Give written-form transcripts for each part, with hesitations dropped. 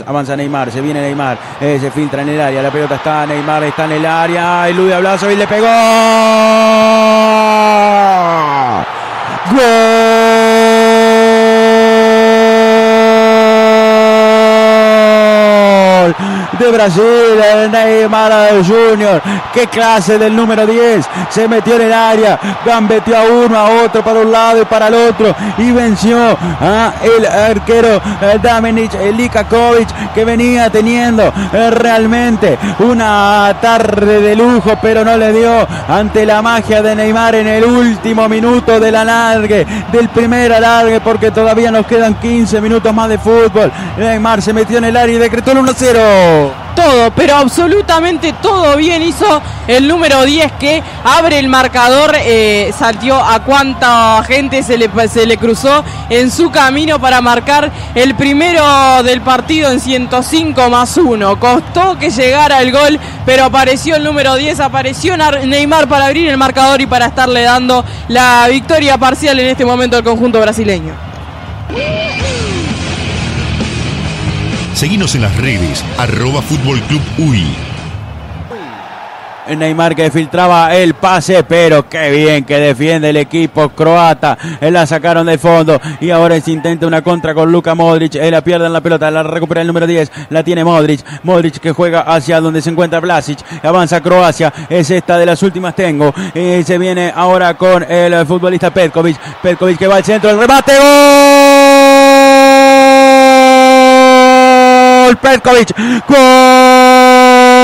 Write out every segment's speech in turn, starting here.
Avanza Neymar, se viene Neymar, se filtra en el área, la pelota está, Neymar está en el área, elude a Blažević, le pegó. ¡Gol! De Brasil, Neymar Jr. Qué clase del número 10. Se metió en el área, gambeteó a uno, a otro, para un lado y para el otro, y venció a el arquero Damjanic Likakovic, que venía teniendo realmente una tarde de lujo, pero no le dio ante la magia de Neymar en el último minuto del alargue, del primer alargue, porque todavía nos quedan 15 minutos más de fútbol. Neymar se metió en el área y decretó el 1-0. Todo, pero absolutamente todo bien hizo el número 10, que abre el marcador, salteó a cuánta gente se le cruzó en su camino para marcar el primero del partido en 105+1. Costó que llegara el gol, pero apareció el número 10, apareció Neymar para abrir el marcador y para estarle dando la victoria parcial en este momento al conjunto brasileño. Seguinos en las redes, @Fútbol Club UI. Neymar que filtraba el pase, pero qué bien que defiende el equipo croata. La sacaron de fondo y ahora se intenta una contra con Luka Modric. La pierden la pelota, la recupera el número 10, la tiene Modric. Modric que juega hacia donde se encuentra Blažević. Avanza Croacia, es esta de las últimas tengo. Se viene ahora con el futbolista Petković. Petković que va al centro, el remate, ¡gol! Petković, ¡gol!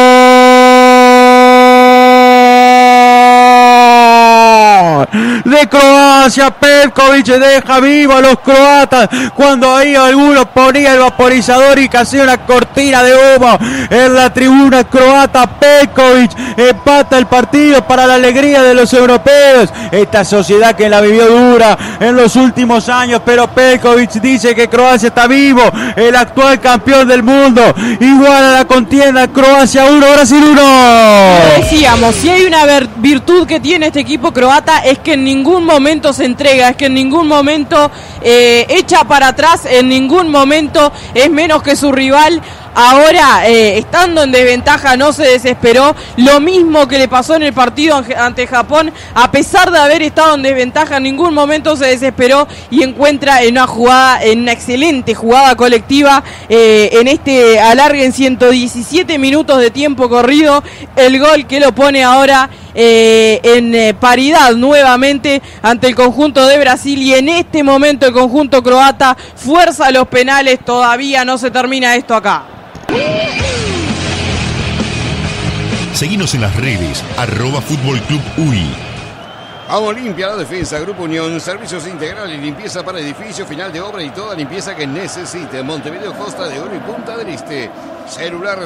De Croacia. Petković deja vivo a los croatas cuando ahí algunos ponía el vaporizador y que hacía una cortina de humo en la tribuna croata. Petković empata el partido para la alegría de los europeos, esta sociedad que la vivió dura en los últimos años, pero Petković dice que Croacia está vivo, el actual campeón del mundo. Igual a la contienda, Croacia 1, Brasil 1. Decíamos, si hay una virtud que tiene este equipo croata es que en ningún momento se entrega, es que en ningún momento echa para atrás, en ningún momento es menos que su rival. Ahora, estando en desventaja, no se desesperó. Lo mismo que le pasó en el partido ante Japón. A pesar de haber estado en desventaja, en ningún momento se desesperó y encuentra en una excelente jugada colectiva, en este alargue en 117 minutos de tiempo corrido, el gol que lo pone ahora en paridad nuevamente ante el conjunto de Brasil. Y en este momento el conjunto croata fuerza los penales. Todavía no se termina esto acá. Seguinos en las redes, @Fútbol Club UI. A Olimpia, la defensa, Grupo Unión, servicios integrales, limpieza para edificio, final de obra y toda limpieza que necesite. Montevideo, Costa de Oro y Punta del Este. Celular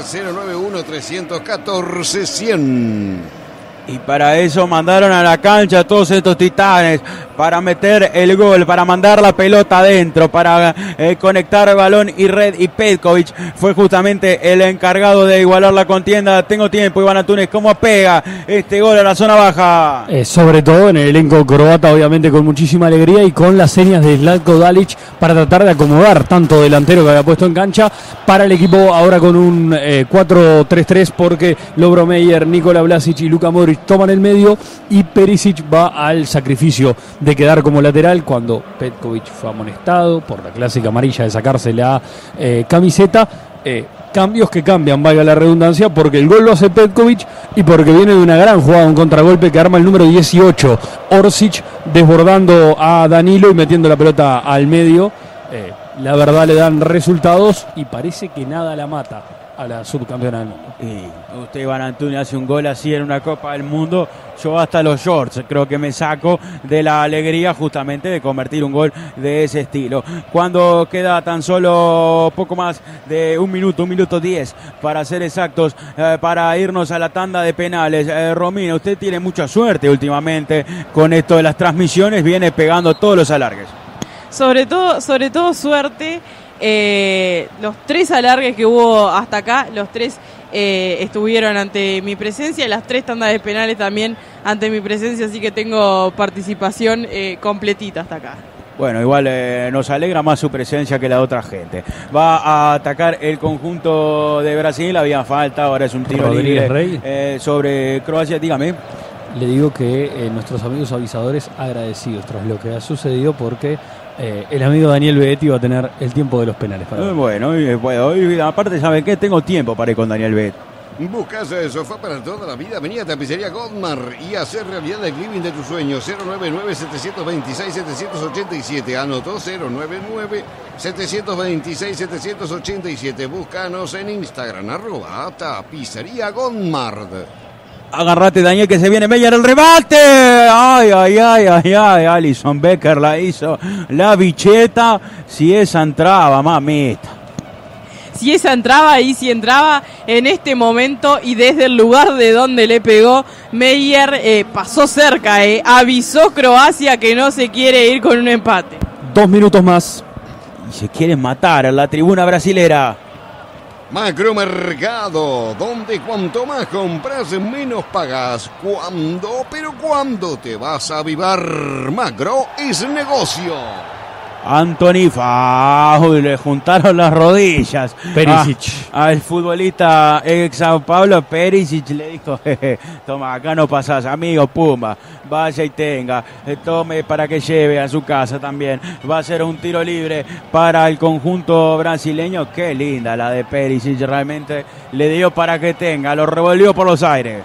091-314-100. Y para eso mandaron a la cancha a todos estos titanes, para meter el gol, para mandar la pelota adentro, para conectar el balón y red. Y Petković fue justamente el encargado de igualar la contienda. Tengo tiempo, Iván Antunes, ¿cómo pega este gol a la zona baja? Sobre todo en el elenco croata, obviamente con muchísima alegría y con las señas de Zlatko Dalić para tratar de acomodar tanto delantero que había puesto en cancha para el equipo ahora con un 4-3-3, porque Lovro Meyer, Nikola Blažević y Luka Modric toman el medio y Perisic va al sacrificio de quedar como lateral cuando Petković fue amonestado por la clásica amarilla de sacarse la camiseta. Cambios que cambian, valga la redundancia, porque el gol lo hace Petković y porque viene de una gran jugada, un contragolpe que arma el número 18, Orsic, desbordando a Danilo y metiendo la pelota al medio. La verdad le dan resultados y parece que nada la mata a la subcampeona del mundo. Y usted, Iván Antunes, hace un gol así en una Copa del Mundo, yo hasta los shorts creo que me saco de la alegría justamente de convertir un gol de ese estilo. Cuando queda tan solo poco más de un minuto 10 para ser exactos, para irnos a la tanda de penales. Romina, usted tiene mucha suerte últimamente con esto de las transmisiones, viene pegando todos los alargues. Sobre todo suerte. Los 3 alargues que hubo hasta acá, los 3 estuvieron ante mi presencia, y las 3 tandas de penales también ante mi presencia, así que tengo participación completita hasta acá. Bueno, igual nos alegra más su presencia que la de otra gente. Va a atacar el conjunto de Brasil, había falta, ahora es un tiro Rodríguez libre sobre Croacia, dígame. Le digo que nuestros amigos avisadores agradecidos tras lo que ha sucedido porque el amigo Daniel Beetti va a tener el tiempo de los penales. Bueno, hoy aparte, ¿saben qué? Tengo tiempo para ir con Daniel Beetti. Buscas sofá para toda la vida. Venía a Tapicería Godmar y hacer realidad el living de tus sueños. 099-726-787. Anotó 099-726-787. Búscanos en Instagram, @Tapicería Godmar. Agarrate, Daniel, que se viene Meyer, el remate. Ay, Alison Becker la hizo. La bicheta, si esa entraba, mamita. Si esa entraba y si entraba en este momento y desde el lugar de donde le pegó, Meyer pasó cerca, avisó Croacia que no se quiere ir con un empate. 2 minutos más. Y se quieren matar en la tribuna brasilera. Macromercado, donde cuanto más compras, menos pagas. ¿Cuándo te vas a avivar? Macro es negocio. Anthony le juntaron las rodillas. Perisic. Al futbolista ex Sao Paulo, Perisic le dijo, toma, acá no pasás, amigo, pumba, vaya y tenga, tome para que lleve a su casa también. Va a ser un tiro libre para el conjunto brasileño. Qué linda la de Perisic, realmente le dio para que tenga, lo revolvió por los aires.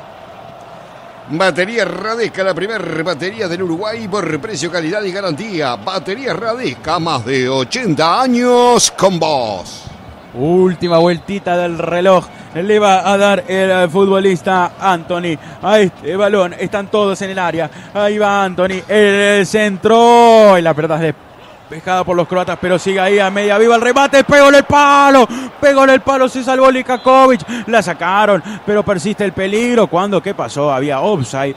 Batería Radesca, la primera batería del Uruguay por precio, calidad y garantía. Batería Radesca, más de 80 años con vos. Última vueltita del reloj le va a dar el futbolista Anthony a este balón. Están todos en el área. Ahí va Anthony, el centro y la pelota es despejada por los croatas, pero sigue ahí a media viva el remate, pegó en el palo, se salvó Likakovic, la sacaron, pero persiste el peligro. ¿Cuándo? ¿Qué pasó? Había offside,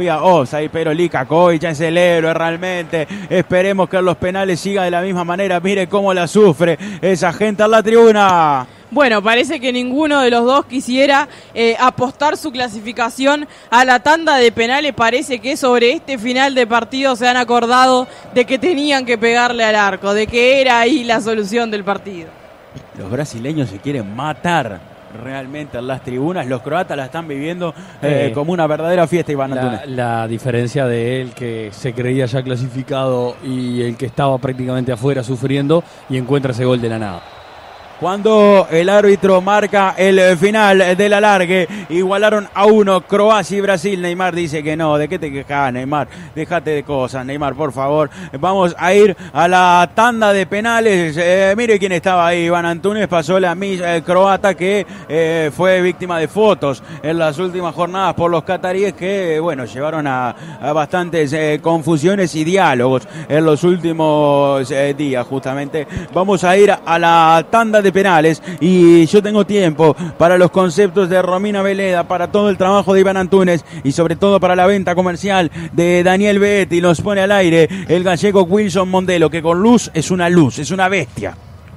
pero Likakovic es el héroe realmente. Esperemos que en los penales siga de la misma manera. Mire cómo la sufre esa gente en la tribuna. Bueno, parece que ninguno de los dos quisiera apostar su clasificación a la tanda de penales. Parece que sobre este final de partido se han acordado de que tenían que pegarle al arco, de que era ahí la solución del partido. Los brasileños se quieren matar realmente en las tribunas. Los croatas la están viviendo como una verdadera fiesta, Iván Antunes. La diferencia de él, que se creía ya clasificado, y el que estaba prácticamente afuera sufriendo y encuentra ese gol de la nada. Cuando el árbitro marca el final del alargue, igualaron a 1 Croacia y Brasil. Neymar dice que no. ¿De qué te quejas, Neymar? Déjate de cosas, Neymar, por favor. Vamos a ir a la tanda de penales. Mire quién estaba ahí. Iván Antunes pasó la croata que fue víctima de fotos en las últimas jornadas por los cataríes que, bueno, llevaron a bastantes confusiones y diálogos en los últimos días, justamente. Vamos a ir a la tanda de penales y yo tengo tiempo para los conceptos de Romina Veleda, para todo el trabajo de Iván Antunes y sobre todo para la venta comercial de Daniel Beetti. Nos pone al aire el gallego Wilson Mondelo, que con luz, es una bestia.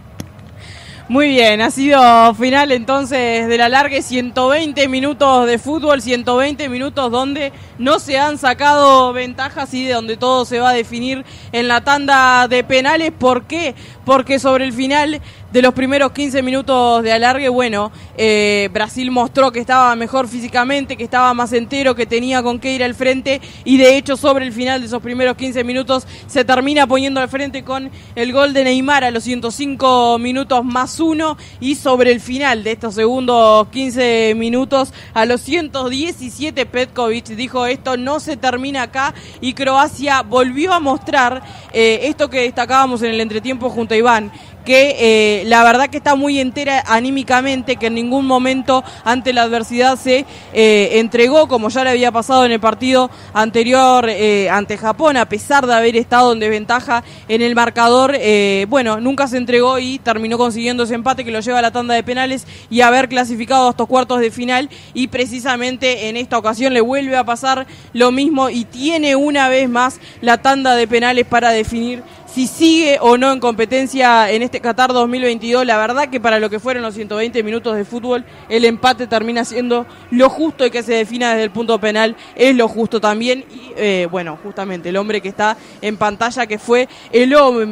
Muy bien, ha sido final entonces del alargue, 120 minutos de fútbol, 120 minutos donde no se han sacado ventajas y de donde todo se va a definir en la tanda de penales. ¿Por qué? Porque sobre el final de los primeros 15 minutos de alargue, bueno, Brasil mostró que estaba mejor físicamente, que estaba más entero, que tenía con qué ir al frente, y de hecho sobre el final de esos primeros 15 minutos se termina poniendo al frente con el gol de Neymar a los 105 minutos más 1, y sobre el final de estos segundos 15 minutos a los 117 Petkovic dijo: esto no se termina acá, y Croacia volvió a mostrar esto que destacábamos en el entretiempo junto a Iván, que la verdad que está muy entera anímicamente, que en ningún momento ante la adversidad se entregó, como ya le había pasado en el partido anterior ante Japón, a pesar de haber estado en desventaja en el marcador. Bueno, nunca se entregó y terminó consiguiendo ese empate que lo lleva a la tanda de penales y haber clasificado a estos cuartos de final, y precisamente en esta ocasión le vuelve a pasar lo mismo y tiene una vez más la tanda de penales para definir si sigue o no en competencia en este Qatar 2022. La verdad que para lo que fueron los 120 minutos de fútbol, el empate termina siendo lo justo, y que se defina desde el punto penal es lo justo también. Y bueno, justamente el hombre que está en pantalla, que fue el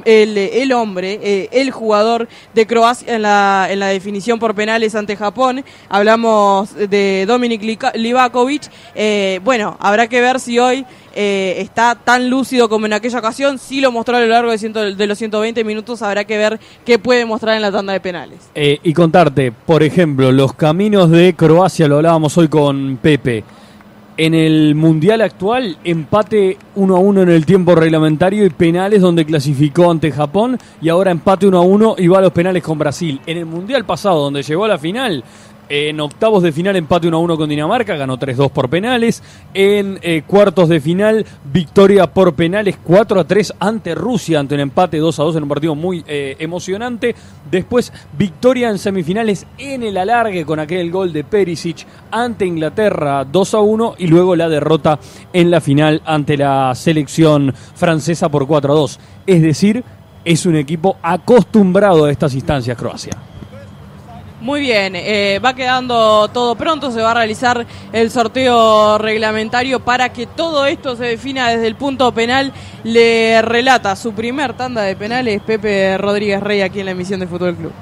jugador de Croacia en la definición por penales ante Japón. Hablamos de Dominik Livakovic. Bueno, habrá que ver si hoy está tan lúcido como en aquella ocasión. Sí lo mostró a lo largo de los 120 minutos. Habrá que ver qué puede mostrar en la tanda de penales. Y contarte, por ejemplo, los caminos de Croacia, lo hablábamos hoy con Pepe. En el Mundial actual, empate 1-1 en el tiempo reglamentario y penales, donde clasificó ante Japón, y ahora empate 1-1 y va a los penales con Brasil. En el Mundial pasado, donde llegó a la final, en octavos de final empate 1-1 con Dinamarca, ganó 3-2 por penales. En cuartos de final, victoria por penales 4-3 ante Rusia, ante un empate 2-2 en un partido muy emocionante. Después, victoria en semifinales en el alargue con aquel gol de Perisic ante Inglaterra 2-1, y luego la derrota en la final ante la selección francesa por 4-2. Es decir, es un equipo acostumbrado a estas instancias, Croacia. Muy bien, va quedando todo pronto, se va a realizar el sorteo reglamentario para que todo esto se defina desde el punto penal. Le relata su primer tanda de penales Pepe Rodríguez Rey aquí en la emisión de Fútbol Club.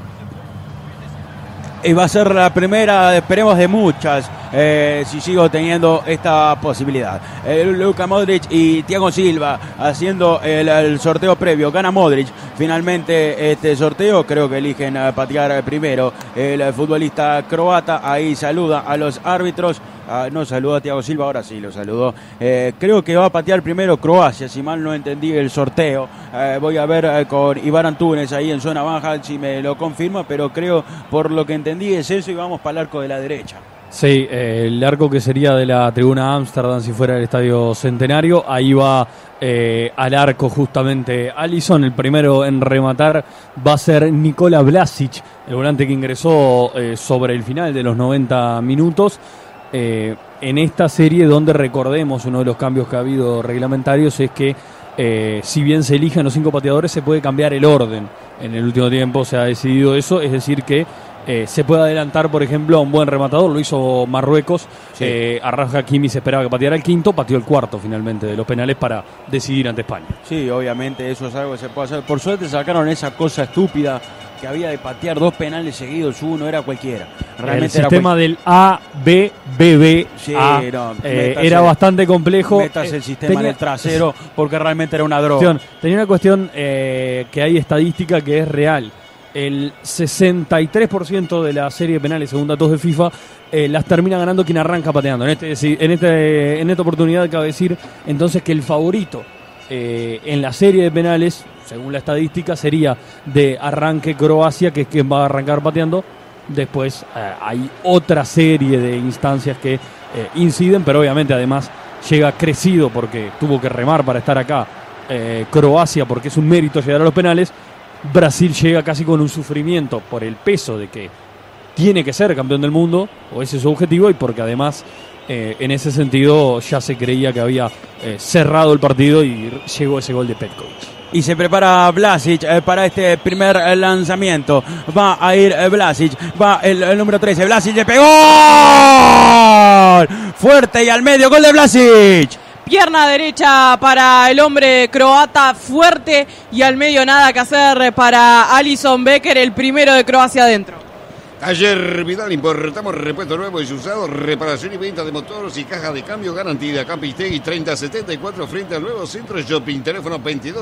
Y va a ser la primera, esperemos, de muchas, si sigo teniendo esta posibilidad. Luka Modric y Thiago Silva haciendo el sorteo previo. Gana Modric finalmente este sorteo. Creo que eligen patear primero el futbolista croata. Ahí saluda a los árbitros. No saludó a Thiago Silva, ahora sí lo saludó. Creo que va a patear primero Croacia, si mal no entendí el sorteo. Voy a ver con Iván Antunes ahí en zona baja si me lo confirma, pero creo, por lo que entendí, es eso, y vamos para el arco de la derecha. Sí, el arco que sería de la tribuna Amsterdam si fuera el Estadio Centenario. Ahí va al arco justamente Alisson. El primero en rematar va a ser Nikola Vlasic, el volante que ingresó sobre el final de los 90 minutos. En esta serie, donde recordemos, uno de los cambios que ha habido reglamentarios es que si bien se eligen los 5 pateadores, se puede cambiar el orden. En el último tiempo se ha decidido eso, es decir que se puede adelantar, por ejemplo, a un buen rematador. Lo hizo Marruecos. Sí. A Raf Hakimi se esperaba que pateara el quinto, pateó el cuarto finalmente de los penales para decidir ante España. Sí, obviamente eso es algo que se puede hacer. Por suerte sacaron esa cosa estúpida que había de patear 2 penales seguidos, uno era cualquiera. Realmente el sistema del A, B, B, B, sí, A, no, era bastante complejo. Metas el sistema del trasero, porque realmente era una droga. Tenía una cuestión que hay estadística que es real. El 63% de la serie de penales, según datos de FIFA, las termina ganando quien arranca pateando. En esta oportunidad cabe decir entonces que el favorito en la serie de penales, según la estadística, sería de arranque Croacia, que es quien va a arrancar pateando. Después hay otra serie de instancias que inciden, pero obviamente además llega crecido porque tuvo que remar para estar acá Croacia, porque es un mérito llegar a los penales. Brasil llega casi con un sufrimiento por el peso de que tiene que ser campeón del mundo, o ese es su objetivo, y porque además en ese sentido ya se creía que había cerrado el partido y llegó ese gol de Petkovic. Y se prepara Vlasic para este primer lanzamiento. Va a ir Vlasic, va el número 13. Vlasic le pegó. Fuerte y al medio, gol de Vlasic. Pierna derecha para el hombre croata, fuerte y al medio, nada que hacer para Alisson Becker, el primero de Croacia adentro. Taller Vidal, importamos repuestos nuevos y usados, reparación y venta de motores y caja de cambio garantida. Campistegui 3074 frente al nuevo centro shopping. Teléfono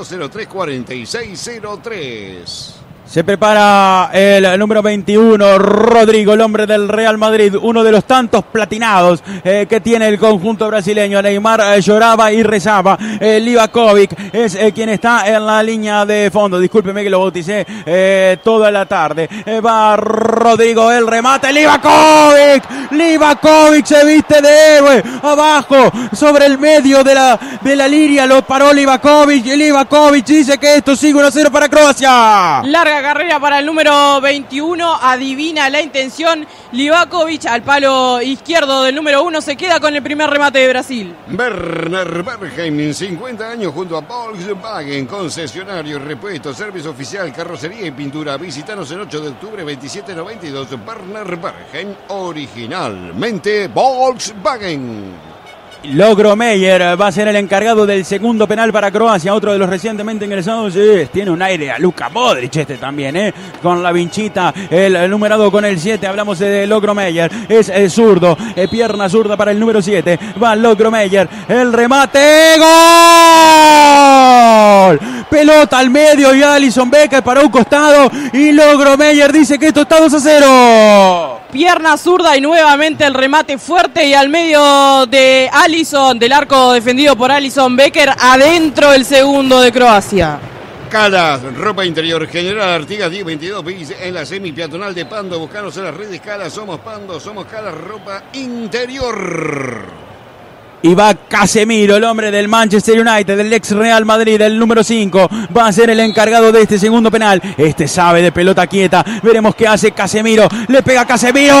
2203-4603. Se prepara el número 21, Rodrigo, el hombre del Real Madrid, uno de los tantos platinados que tiene el conjunto brasileño. Neymar lloraba y rezaba. Livakovic es quien está en la línea de fondo. Discúlpeme que lo bauticé toda la tarde. Va Rodrigo, el remate. Livakovic se viste de héroe. Abajo, sobre el medio de la línea, lo paró Livakovic. Y Livakovic dice que esto sigue 1-0 para Croacia. Larga Larga carrera para el número 21. Adivina la intención. Livakovic al palo izquierdo del número 1. Se queda con el primer remate de Brasil. Werner Bergheim, 50 años junto a Volkswagen, concesionario, repuesto, servicio oficial, carrocería y pintura. Visítanos el 8 de octubre 2792. Werner Bergheim, originalmente Volkswagen. Logromeyer va a ser el encargado del segundo penal para Croacia, otro de los recientemente ingresados. Tiene un aire a Luka Modric este también, con la vinchita, el numerado con el 7, hablamos de Logromeyer, es zurdo, pierna zurda para el número 7, va Logromeyer, el remate, ¡gol! Pelota al medio y Alisson Becker para un costado y Logromeyer dice que esto está 2-0. Pierna zurda y nuevamente el remate fuerte y al medio de Alisson, del arco defendido por Alisson Becker, adentro el segundo de Croacia. Calas, ropa interior, General Artigas 1022 bis en la semi-peatonal de Pando. Buscanos en las redes Calas, somos Pando, somos Calas, ropa interior. Y va Casemiro, el hombre del Manchester United, del ex Real Madrid, el número 5. Va a ser el encargado de este segundo penal. Este sabe de pelota quieta. Veremos qué hace Casemiro. Le pega Casemiro.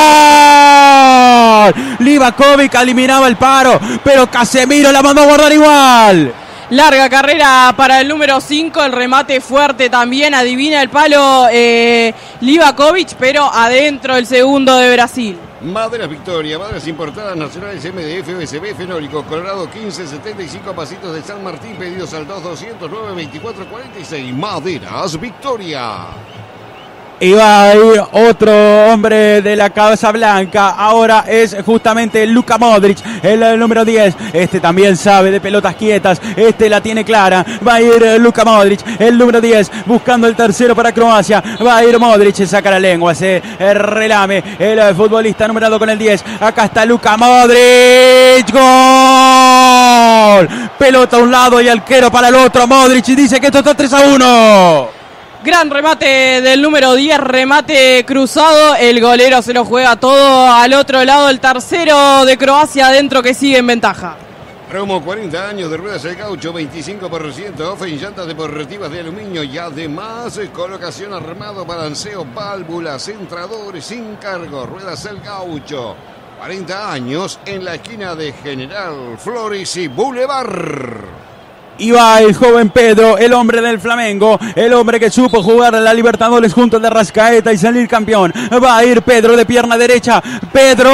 ¡Gol! Livakovic eliminaba el paro, pero Casemiro la mandó a guardar igual. Larga carrera para el número 5, el remate fuerte también, adivina el palo Livakovic, pero adentro el segundo de Brasil. Maderas Victoria, maderas importadas nacionales MDF, OSB, fenólicos, Colorado 1575, Pasitos de San Martín, pedidos al 2209-2446, Maderas Victoria. Y va a ir otro hombre de la Casa Blanca. Ahora es justamente Luka Modric, el número 10. Este también sabe de pelotas quietas. Este la tiene clara. Va a ir Luka Modric, el número 10, buscando el tercero para Croacia. Va a ir Modric, se saca la lengua, se relame el futbolista numerado con el 10. Acá está Luka Modric. ¡Gol! Pelota a un lado y arquero para el otro. Modric y dice que esto está 3-1. Gran remate del número 10, remate cruzado, el golero se lo juega todo al otro lado, el tercero de Croacia adentro que sigue en ventaja. Promo 40 años de ruedas El Gaucho, 25% off en llantas deportivas de aluminio y además colocación armado, balanceo, válvulas, centradores sin cargo, ruedas El Gaucho. 40 años en la esquina de General Flores y Boulevard. Y va el joven Pedro, el hombre del Flamengo, el hombre que supo jugar a la Libertadores junto a de Arrascaeta y salir campeón. Va a ir Pedro de pierna derecha. Pedro,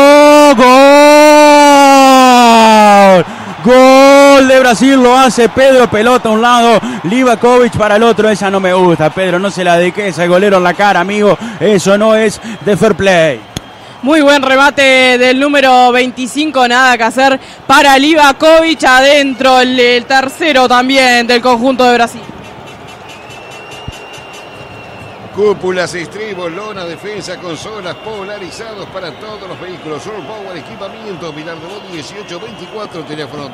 gol. Gol de Brasil, lo hace Pedro, pelota a un lado, Livakovic para el otro. Esa no me gusta, Pedro, no se la dedique ese golero en la cara, amigo. Eso no es de fair play. Muy buen remate del número 25, nada que hacer para Livakovic, adentro el tercero también del conjunto de Brasil. Cúpulas, estribos, lona, defensa, consolas, polarizados para todos los vehículos. All Power, equipamiento, Pilar de Bot 1824, teléfono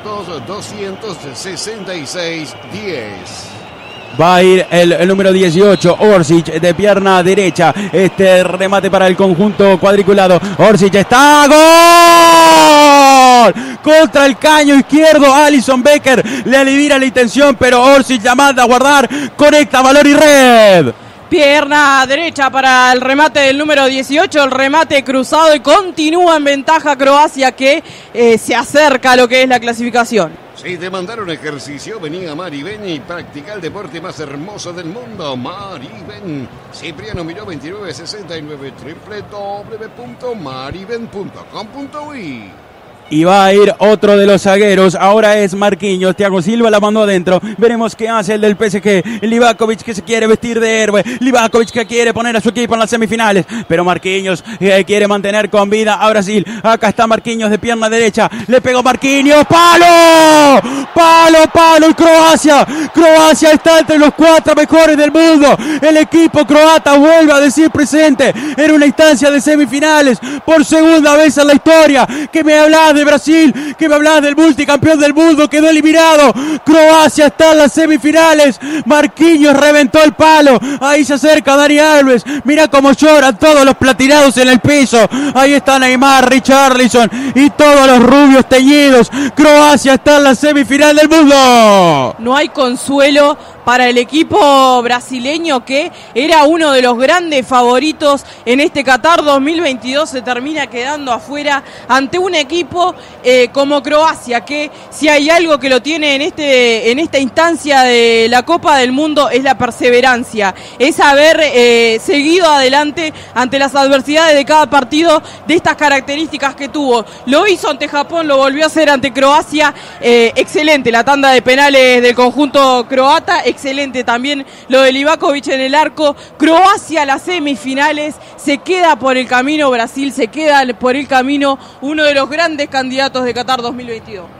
2-266-10. Va a ir el número 18, Orsic, de pierna derecha. Este remate para el conjunto cuadriculado. Orsic está, ¡gol! Contra el caño izquierdo, Alisson Becker le alivia la intención, pero Orsic la manda a guardar, conecta valor y red. Pierna derecha para el remate del número 18, el remate cruzado y continúa en ventaja Croacia que se acerca a lo que es la clasificación. Si te mandaron ejercicio, vení a Mariben y practica el deporte más hermoso del mundo. Mariben. Cipriano Miró 2969, www.mariben.com.uy. Y va a ir otro de los zagueros, ahora es Marquinhos, Thiago Silva la mandó adentro, veremos qué hace el del PSG, Livakovic que se quiere vestir de héroe, Livakovic que quiere poner a su equipo en las semifinales, pero Marquinhos quiere mantener con vida a Brasil. Acá está Marquinhos de pierna derecha, le pegó Marquinhos, ¡palo! ¡Palo! Y Croacia está entre los 4 mejores del mundo, el equipo croata vuelve a decir presente en una instancia de semifinales, por segunda vez en la historia. Que me hablas de Brasil, que me hablas del multicampeón del mundo, quedó eliminado. Croacia está en las semifinales. Marquinhos reventó el palo. Ahí se acerca Dani Alves. Mira cómo lloran todos los platinados en el piso. Ahí está Neymar, Richarlison y todos los rubios teñidos. Croacia está en la semifinal del mundo. No hay consuelo para el equipo brasileño, que era uno de los grandes favoritos en este Qatar 2022. Se termina quedando afuera ante un equipo como Croacia, que si hay algo que lo tiene en esta instancia de la Copa del Mundo es la perseverancia, es haber seguido adelante ante las adversidades de cada partido, de estas características que tuvo. Lo hizo ante Japón, lo volvió a hacer ante Croacia. Excelente la tanda de penales del conjunto croata, excelente también lo de Livakovic en el arco. Croacia a las semifinales, se queda por el camino Brasil, se queda por el camino uno de los grandes candidatos de Qatar 2022.